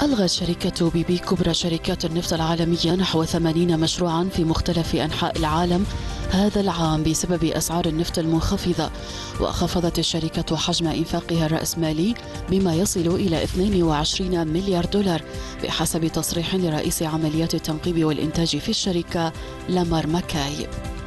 ألغت شركة بي بي كبرى شركات النفط العالمية نحو 80 مشروعا في مختلف أنحاء العالم هذا العام بسبب أسعار النفط المنخفضة، وخفضت الشركة حجم إنفاقها الرأسمالي بما يصل إلى 22 مليار دولار بحسب تصريح لرئيس عمليات التنقيب والإنتاج في الشركة لامار ماكاي.